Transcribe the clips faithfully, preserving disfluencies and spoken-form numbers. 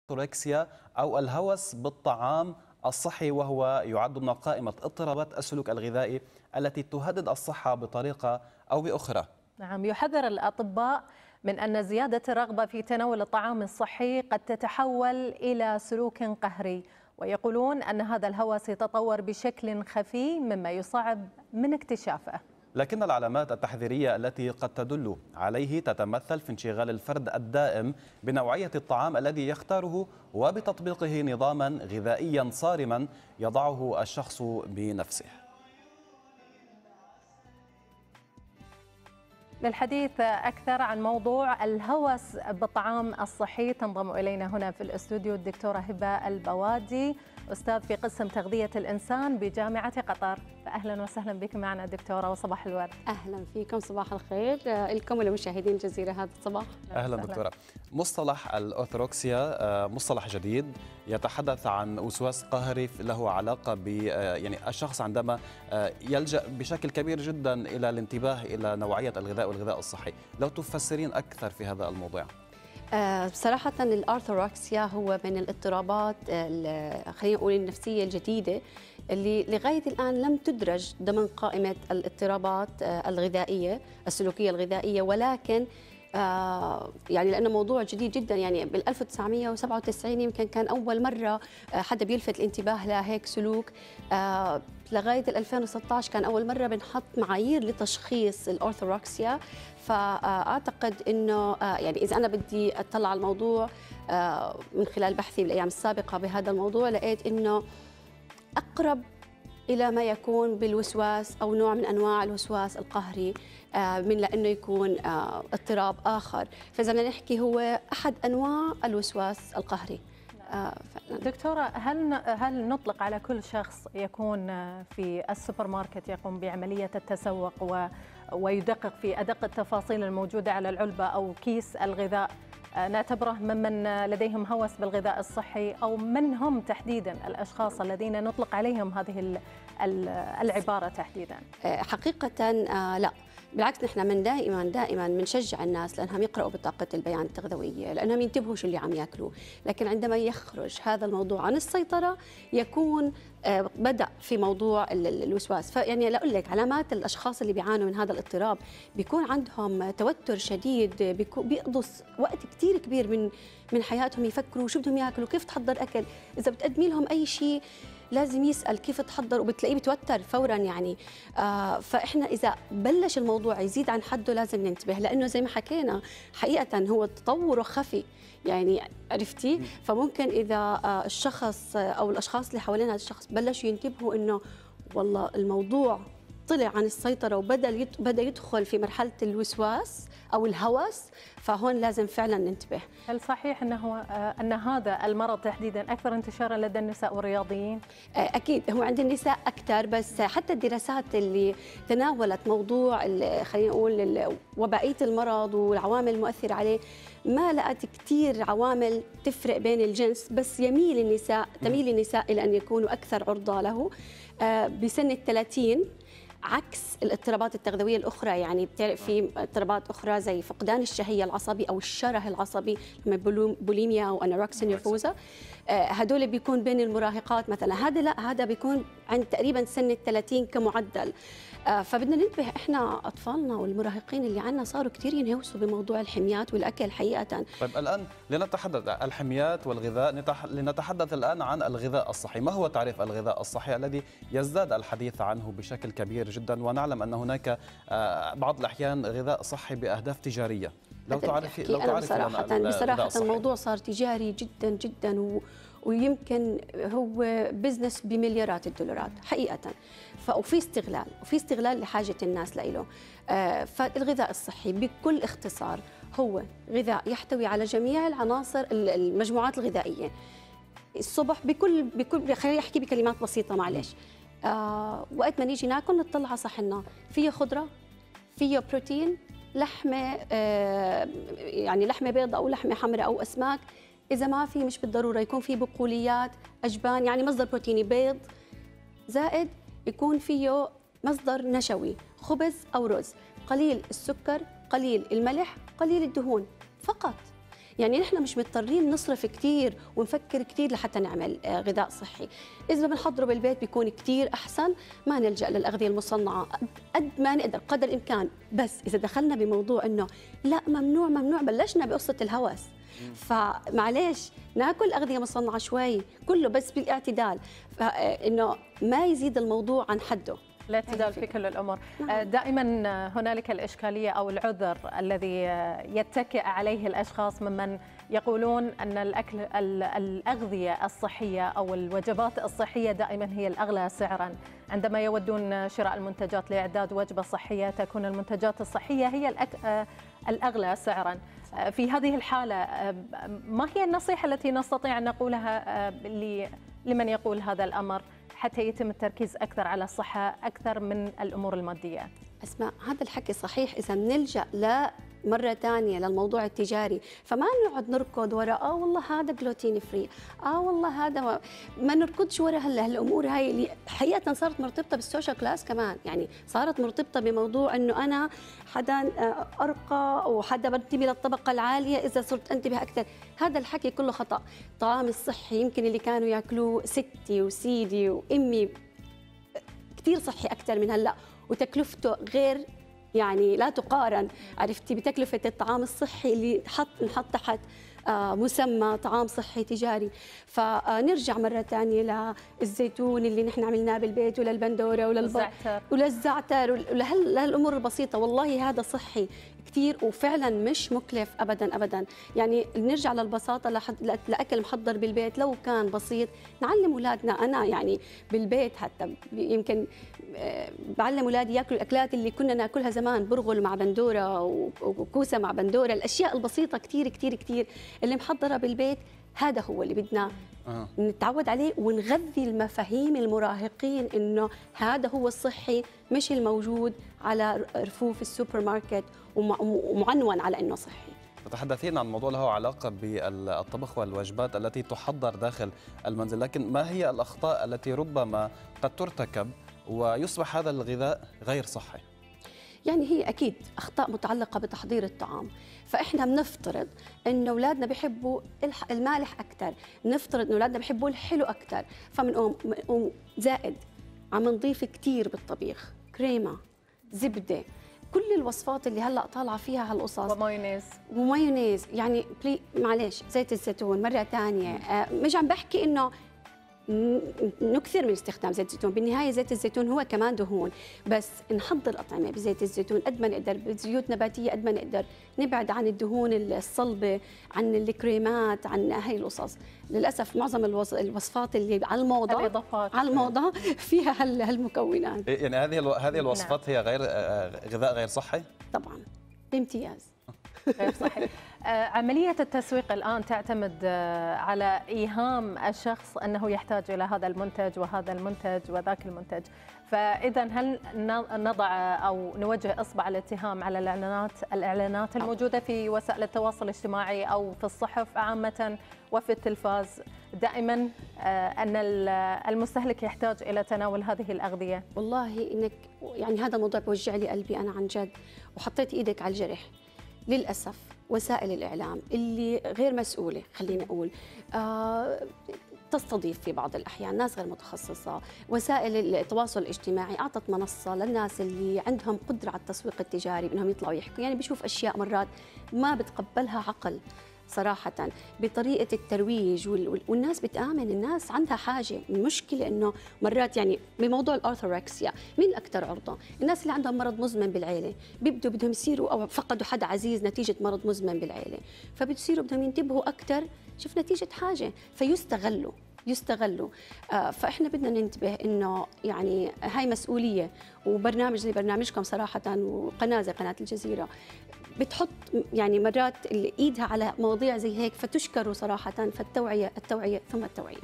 الأوركسيا أو الهوس بالطعام الصحي، وهو يعد من قائمة اضطرابات السلوك الغذائي التي تهدد الصحة بطريقة أو بأخرى. نعم، يحذر الأطباء من أن زيادة الرغبة في تناول الطعام الصحي قد تتحول إلى سلوك قهري، ويقولون أن هذا الهوس يتطور بشكل خفي مما يصعب من اكتشافه. لكن العلامات التحذيرية التي قد تدل عليه تتمثل في انشغال الفرد الدائم بنوعية الطعام الذي يختاره وبتطبيقه نظاما غذائيا صارما يضعه الشخص بنفسه. للحديث أكثر عن موضوع الهوس بالطعام الصحي تنضم إلينا هنا في الاستوديو الدكتورة هبة البوادي، أستاذ في قسم تغذية الإنسان بجامعة قطر. فأهلا وسهلا بك معنا دكتورة، وصباح الورد. أهلا فيكم، صباح الخير لكم ولمشاهدين الجزيرة هذا الصباح. أهلا دكتورة. مصطلح الأورثوركسيا مصطلح جديد يتحدث عن وسواس قهري له علاقة ب يعني الشخص عندما يلجأ بشكل كبير جدا إلى الانتباه إلى نوعية الغذاء والغذاء الصحي. لو تفسرين أكثر في هذا الموضوع. آه بصراحة الأورثوركسيا هو من الاضطرابات خلينا نقول النفسية الجديدة اللي لغاية الآن لم تدرج ضمن قائمة الاضطرابات آه الغذائية السلوكية الغذائية، ولكن آه يعني لأنه موضوع جديد جدا. يعني بال ألف وتسعمئة وسبعة وتسعين يمكن كان أول مرة آه حدا بيلفت الانتباه لهيك سلوك. آه لغاية ألفين وستة عشر كان أول مرة بنحط معايير لتشخيص الأورثوركسيا. فأعتقد أنه يعني إذا أنا بدي أطلع على الموضوع من خلال بحثي بالأيام السابقة بهذا الموضوع، لقيت أنه أقرب إلى ما يكون بالوسواس أو نوع من أنواع الوسواس القهري من لأنه يكون اضطراب آخر. فإذا بدنا نحكي هو أحد أنواع الوسواس القهري. دكتورة، هل هل نطلق على كل شخص يكون في السوبر ماركت يقوم بعملية التسوق و ويدقق في أدق التفاصيل الموجودة على العلبة أو كيس الغذاء نعتبره ممن لديهم هوس بالغذاء الصحي، أو من هم تحديدا الأشخاص الذين نطلق عليهم هذه العبارة تحديدا؟ حقيقة لا، بالعكس نحن من دائما دائما بنشجع الناس لانهم يقراوا بطاقه البيان التغذويه، لانهم ينتبهوا شو اللي عم ياكلوا. لكن عندما يخرج هذا الموضوع عن السيطره يكون بدا في موضوع الوسواس. فيعني لاقول لك علامات الاشخاص اللي بيعانوا من هذا الاضطراب بيكون عندهم توتر شديد، بيقضوا وقت كثير كبير من من حياتهم يفكروا شو بدهم ياكلوا، كيف تحضر اكل، اذا بتقدمي لهم اي شيء لازم يسأل كيف تحضر، وبتلاقيه بتوتر فورا. يعني آه فإحنا إذا بلش الموضوع يزيد عن حده لازم ننتبه، لأنه زي ما حكينا حقيقة هو تطوره خفي. يعني عرفتي؟ فممكن إذا آه الشخص أو الأشخاص اللي حوالين هذا الشخص بلشوا ينتبهوا إنه والله الموضوع طلع عن السيطرة وبدأ بدأ يدخل في مرحلة الوسواس أو الهوس، فهون لازم فعلا ننتبه. هل صحيح أنه أن هذا المرض تحديدا أكثر انتشارا لدى النساء والرياضيين؟ أكيد هو عند النساء أكثر، بس حتى الدراسات اللي تناولت موضوع خلينا نقول وبائية المرض والعوامل المؤثرة عليه ما لقت كثير عوامل تفرق بين الجنس، بس يميل النساء تميل النساء إلى أن يكونوا أكثر عرضة له بسن الثلاثين، عكس الاضطرابات التغذويه الاخرى. يعني بتعرف في اضطرابات اخرى زي فقدان الشهيه العصبي او الشره العصبي، بوليميا او انوركسيا نيرفوزا، هدول بيكون بين المراهقات مثلا. هذا لا، هذا بيكون عند تقريبا سن الثلاثين كمعدل. فبدنا ننتبه احنا اطفالنا والمراهقين اللي عندنا صاروا كثير ينهوسوا بموضوع الحميات والاكل حقيقه. طيب الان لنتحدث عن الحميات والغذاء، لنتحدث الان عن الغذاء الصحي. ما هو تعريف الغذاء الصحي الذي يزداد الحديث عنه بشكل كبير جدا، ونعلم ان هناك بعض الاحيان غذاء صحي باهداف تجاريه؟ لو تعرفي لو تعرفي بصراحه بصراحه الموضوع صار تجاري جدا جدا و ويمكن هو بزنس بمليارات الدولارات حقيقة. وفي استغلال وفي استغلال لحاجة الناس له. آه فالغذاء الصحي بكل اختصار هو غذاء يحتوي على جميع العناصر المجموعات الغذائية. الصبح بكل بكل خليني أحكي بكلمات بسيطة معلش. آه وقت ما نيجي ناكل نطلع على صحننا فيه خضرة، فيه بروتين، لحمة آه يعني لحمة بيضاء أو لحمة حمراء أو أسماك. إذا ما في مش بالضرورة يكون في بقوليات، أجبان، يعني مصدر بروتيني بيض، زائد يكون فيه مصدر نشوي، خبز أو رز، قليل السكر، قليل الملح، قليل الدهون فقط. يعني نحن مش مضطرين نصرف كثير ونفكر كثير لحتى نعمل غذاء صحي. اذا بنحضره بالبيت بيكون كثير احسن، ما نلجا للاغذيه المصنعه قد ما نقدر قدر الامكان. بس اذا دخلنا بموضوع انه لا ممنوع ممنوع، بلشنا بقصه الهوس، فمعليش ناكل اغذيه مصنعه شوي، كله بس بالاعتدال، انه ما يزيد الموضوع عن حده. الاعتدال في كل الامور. دائما هنالك الاشكاليه او العذر الذي يتكئ عليه الاشخاص ممن يقولون ان الاكل الاغذيه الصحيه او الوجبات الصحيه دائما هي الاغلى سعرا. عندما يودون شراء المنتجات لاعداد وجبه صحيه تكون المنتجات الصحيه هي الاغلى سعرا. في هذه الحاله ما هي النصيحه التي نستطيع ان نقولها لمن يقول هذا الامر حتى يتم التركيز أكثر على الصحة أكثر من الأمور المادية؟ أسماء، هذا الحكي صحيح إذا بنلجأ مرة ثانية للموضوع التجاري، فما نقعد نركض وراء اه والله هذا جلوتين فري، اه والله هذا ما, ما نركضش وراء هلا هالامور هاي اللي حقيقة صارت مرتبطة بالسوشيال كلاس كمان، يعني صارت مرتبطة بموضوع انه انا حدا ارقى وحدا بنتمي للطبقة العالية اذا صرت انتبه اكثر. هذا الحكي كله خطأ. الطعام الصحي يمكن اللي كانوا ياكلوه ستي وسيدي وامي كثير صحي اكثر من هلا، وتكلفته غير يعني لا تقارن، عرفتي، بتكلفة الطعام الصحي اللي حط نحط تحت مسمى طعام صحي تجاري. فنرجع مرة ثانية للزيتون اللي نحن عملناه بالبيت وللبندورة وللزعتر وللزعتر ولهالأمور البسيطة، والله هذا صحي كثير وفعلا مش مكلف ابدا ابدا. يعني نرجع للبساطه لاكل محضر بالبيت، لو كان بسيط نعلم اولادنا. انا يعني بالبيت حتى يمكن بعلم اولادي ياكلوا الاكلات اللي كنا ناكلها زمان، برغل مع بندوره وكوسه مع بندوره، الاشياء البسيطه كثير كثير كثير اللي محضره بالبيت. هذا هو اللي بدنا أه. نتعود عليه ونغذي المفاهيم المراهقين انه هذا هو الصحي، مش الموجود على رفوف السوبر ماركت ومعنون على انه صحي. تتحدثين عن موضوع له علاقه بالطبخ والوجبات التي تحضر داخل المنزل، لكن ما هي الاخطاء التي ربما قد ترتكب ويصبح هذا الغذاء غير صحي؟ يعني هي اكيد اخطاء متعلقه بتحضير الطعام، فاحنا بنفترض انه اولادنا بيحبوا المالح اكثر، بنفترض انه اولادنا بيحبوا الحلو اكثر، فبنقوم زائد عم نضيف كثير بالطبيخ، كريمه، زبده، كل الوصفات اللي هلا طالعه فيها هالقصص، ومايونيز ومايونيز يعني بلي معلش زيت الزيتون مره ثانيه. آه مش عم بحكي انه نكثر من استخدام زيت الزيتون، بالنهايه زيت الزيتون هو كمان دهون، بس نحضر الاطعمه بزيت الزيتون قد ما نقدر، بزيوت نباتيه قد ما نقدر، نبعد عن الدهون الصلبه، عن الكريمات، عن هاي القصص. للاسف معظم الوصفات اللي على الموضه الاضافات على الموضه فيها هالمكونات. يعني هذه هذه الوصفات هي غير غذاء غير صحي؟ طبعا بامتياز. غير صحيح. عملية التسويق الآن تعتمد على إيهام الشخص أنه يحتاج إلى هذا المنتج وهذا المنتج وذاك المنتج، فإذا هل نضع أو نوجه إصبع الاتهام على الإعلانات الإعلانات الموجودة في وسائل التواصل الاجتماعي أو في الصحف عامة وفي التلفاز دائما أن المستهلك يحتاج إلى تناول هذه الأغذية؟ والله إنك يعني هذا الموضوع بوجع لي قلبي أنا عن جد، وحطيت إيدك على الجرح. للأسف وسائل الإعلام اللي غير مسؤولة خلينا نقول آه تستضيف في بعض الأحيان ناس غير متخصصة. وسائل التواصل الاجتماعي أعطت منصة للناس اللي عندهم قدرة على التسويق التجاري بأنهم يطلعوا يحكوا، يعني بيشوف أشياء مرات ما بتقبلها عقل صراحة بطريقة الترويج، والناس بتآمن، الناس عندها حاجة. المشكلة إنه مرات يعني بموضوع الأورثوركسيا مين أكثر عرضة؟ الناس اللي عندهم مرض مزمن بالعيلة، بيبدوا بدهم يصيروا أو فقدوا حدا عزيز نتيجة مرض مزمن بالعيلة، فبتصيروا بدهم ينتبهوا أكثر شوف نتيجة حاجة فيستغلوا يستغلوا. آه فإحنا بدنا ننتبه إنه يعني هاي مسؤولية، وبرنامج زي برنامجكم صراحة وقناة زي قناة الجزيرة بتحط يعني مرات ايدها على مواضيع زي هيك، فتشكروا صراحه. فالتوعيه التوعيه ثم التوعيه.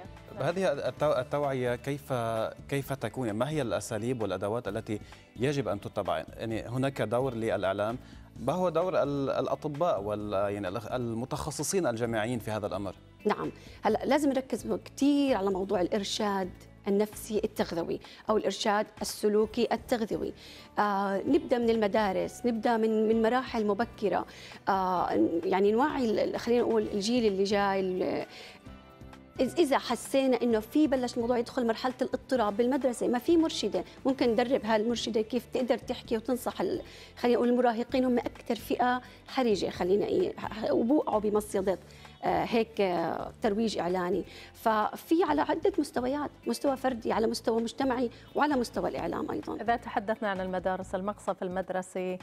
هذه التوعيه كيف كيف تكون؟ ما هي الاساليب والادوات التي يجب ان تتبع؟ يعني هناك دور للاعلام، ما هو دور الاطباء وال يعني المتخصصين الجامعيين في هذا الامر؟ نعم، هلا لازم نركز كثير على موضوع الارشاد النفسي التغذوي أو الإرشاد السلوكي التغذوي. آه نبدأ من المدارس، نبدأ من من مراحل مبكرة، آه يعني نوعي خلينا نقول الجيل اللي جاي. إذا حسينا إنه في بلش الموضوع يدخل مرحلة الاضطراب بالمدرسة، ما في مرشدة، ممكن ندرب هالمرشدة كيف تقدر تحكي وتنصح خلينا نقول المراهقين، هم أكثر فئة حرجة خلينا وبوقعوا بمصيدة هيك ترويج إعلاني. ففي على عدة مستويات، مستوى فردي، على مستوى مجتمعي، وعلى مستوى الإعلام أيضا. إذا تحدثنا عن المدارس، المقصف المدرسي،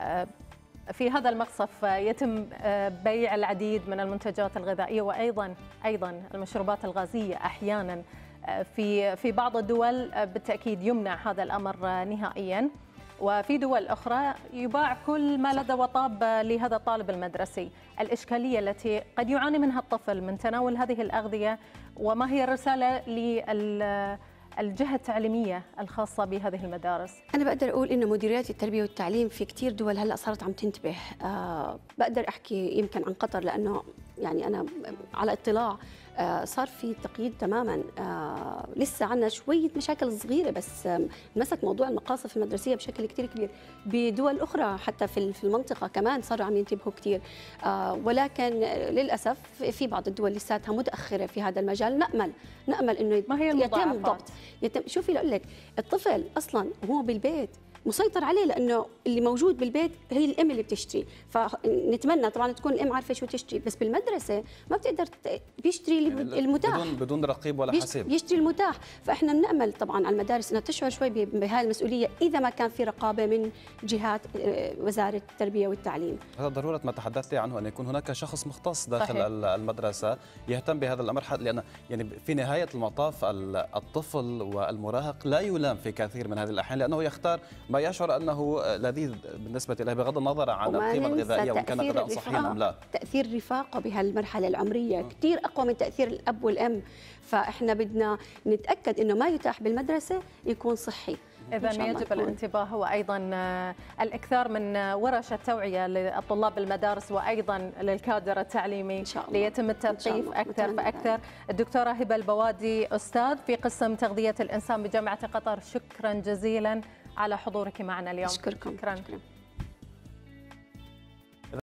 في هذا المقصف يتم بيع العديد من المنتجات الغذائية وأيضا أيضا المشروبات الغازية أحيانا. في في بعض الدول بالتأكيد يمنع هذا الأمر نهائيا، وفي دول أخرى يباع كل ما لذ وطاب لهذا الطالب المدرسي. الإشكالية التي قد يعاني منها الطفل من تناول هذه الأغذية، وما هي الرسالة لل الجهة التعليمية الخاصة بهذه المدارس؟ أنا بقدر أقول إنه مديريات التربية والتعليم في كتير دول هلأ صارت عم تنتبه. أه بقدر أحكي يمكن عن قطر، لأنه يعني أنا على اطلاع أه صار في تقييد تماما. أه لسه عنا شوية مشاكل صغيرة، بس أه مسك موضوع المقاصف المدرسية بشكل كتير كبير. بدول أخرى حتى في في المنطقة كمان صاروا عم ينتبهوا كتير، أه ولكن للأسف في بعض الدول لساتها متأخرة في هذا المجال. نأمل نأمل إنه ما هي يتم الضبط. يتم شوفي لأقول لك، الطفل أصلاً وهو بالبيت مسيطر عليه، لأنه اللي موجود بالبيت هي الأم اللي بتشتري، فنتمنى طبعاً تكون الأم عارفة شو تشتري. بس بالمدرسة ما بتقدر بيشتري يعني المتاح، بدون بدون رقيب ولا حسيب، بيشتري المتاح. فإحنا بنأمل طبعاً على المدارس أنها تشعر شوي بهذه المسؤولية إذا ما كان في رقابة من جهات وزارة التربية والتعليم. هذا ضرورة ما تحدثت عنه، أن يكون هناك شخص مختص داخل صحيح. المدرسة يهتم بهذا الأمر، لأن يعني في نهاية المطاف الطفل والمراهق لا يلام في كثير من هذه الأحيان، لأنه يختار ما يشعر أنه لذيذ بالنسبة له بغض النظر عن القيمة الغذائية وإن كان غذاء صحي أم لا. تأثير رفاقه بهالمرحلة العمرية كثير أقوى من تأثير الأب والأم، فإحنا بدنا نتأكد إنه ما يتاح بالمدرسة يكون صحي. إذا يجب الانتباه وأيضا الإكثار من ورش التوعية للطلاب المدارس وأيضا للكادر التعليمي ليتم التلطيف أكثر فأكثر. الدكتورة هبة البوادي، أستاذ في قسم تغذية الإنسان بجامعة قطر، شكرا جزيلا على حضورك معنا اليوم. أشكركم. شكرا.